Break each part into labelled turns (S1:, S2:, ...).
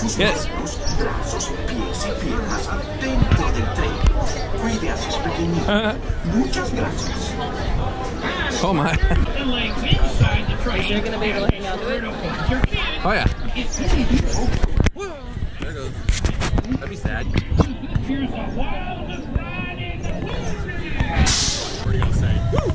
S1: Yes.
S2: Brazos, pies y piernas dentro del tren. Cuide a sus pequeñitos. Muchas gracias.
S1: Oh my.
S3: Is you're gonna be able to hang on to it?
S1: Oh yeah. There it goes. That'd be sad.
S4: Here's the wildest ride in the wilderness.
S1: What are you gonna say?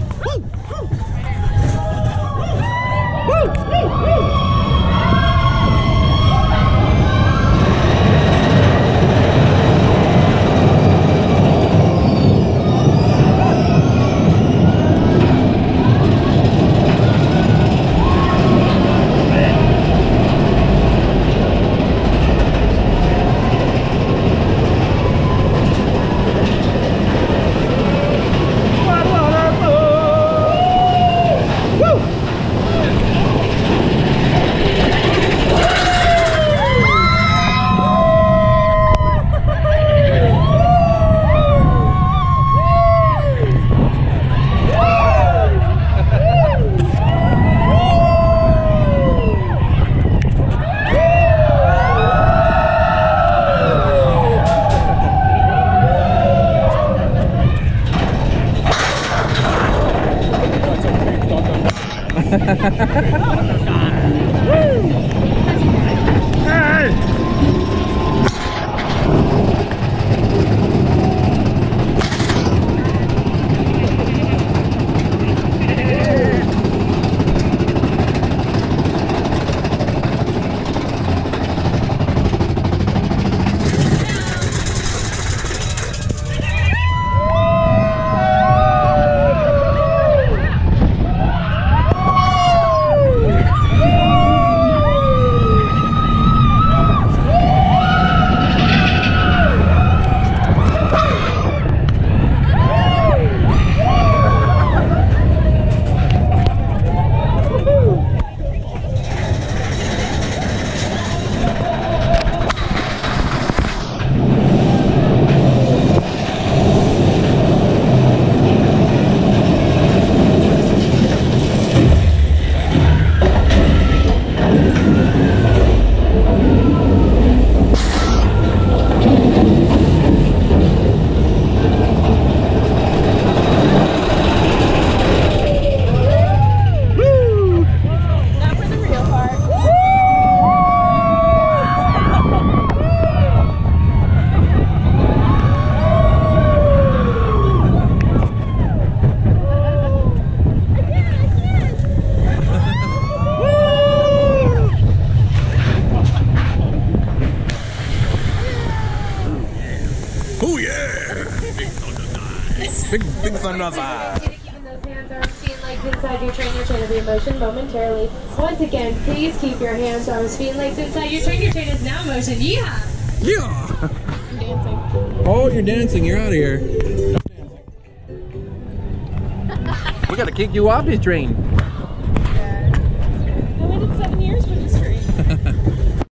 S1: Oh yeah! Big thunder outside.
S5: Keeping those hands, arms, feet, legs inside your train. Your train will be in motion momentarily. Once again, please keep your hands, arms, feet, legs inside your train. Your train is now in motion. Yeah.
S1: Yeah!
S3: I'm dancing.
S1: Oh, you're dancing. You're out of here. We gotta kick you off this train.